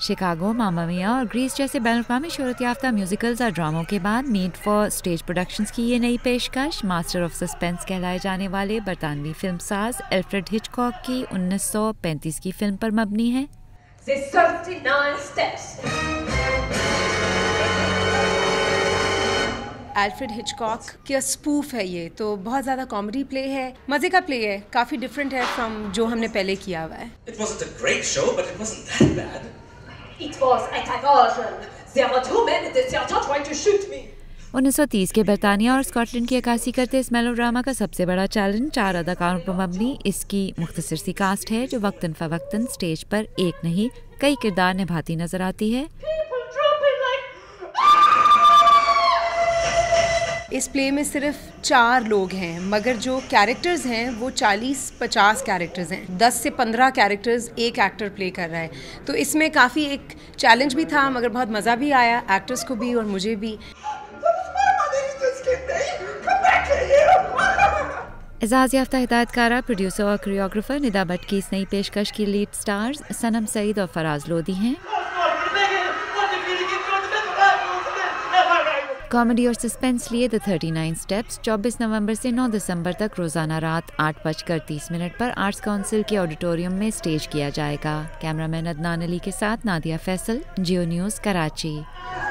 Chicago, मामा मिया और Greece जैसे बैनुल-अक़वामी शोहरत याफ्ता म्यूजिकल्स और ड्रामों के बाद मीट फॉर स्टेज प्रोडक्शंस की ये नई पेशकश मास्टर ऑफ सस्पेंस कहलाए जाने वाले बरतानवी फिल्म साज एल्फ्रेड हिचकॉक की 1935 की फिल्म पर मबनी है। एल्फ्रेड हिचकॉक का स्पूफ है ये, तो बहुत ज़्यादा कॉमेडी प्ले है, मज़े का प्ले है, काफ़ी डिफरेंट है फ्रॉम जो हमने पहले किया हुआ है। It wasn't a great show, but it wasn't that bad. It was a diversion. There were 2 men at the theater trying to shoot me. 1930 के बरतानिया और स्कॉटलैंड की अक्कासी करते इस मेलोड्रामा का सबसे बड़ा चैलेंज 4 अदाकारों पर मबनी इसकी मुख्तसर सी कास्ट है जो वक्तन फवक्तन स्टेज पर एक नहीं कई किरदार निभाती नजर आती है। इस प्ले में सिर्फ 4 लोग हैं, मगर जो कैरेक्टर्स हैं वो 40-50 कैरेक्टर्स हैं। 10 से 15 कैरेक्टर्स एक एक्टर प्ले कर रहा है, तो इसमें काफ़ी एक चैलेंज भी था, मगर बहुत मज़ा भी आया एक्टर्स को भी और मुझे भी। एजाज़ याफ्ता हिदायतकारा, प्रोड्यूसर और कोरियोग्राफर निदा भट्ट की इस नई पेशकश की लीड स्टार्स सनम सईद और फराज लोधी हैं। कॉमेडी और सस्पेंस लिए द 39 स्टेप्स 24 नवंबर से 9 दिसंबर तक रोज़ाना रात 8:30 पर आर्ट्स काउंसिल के ऑडिटोरियम में स्टेज किया जाएगा। कैमरामैन अदनान अली के साथ नादिया फैसल, जियो न्यूज़, कराची।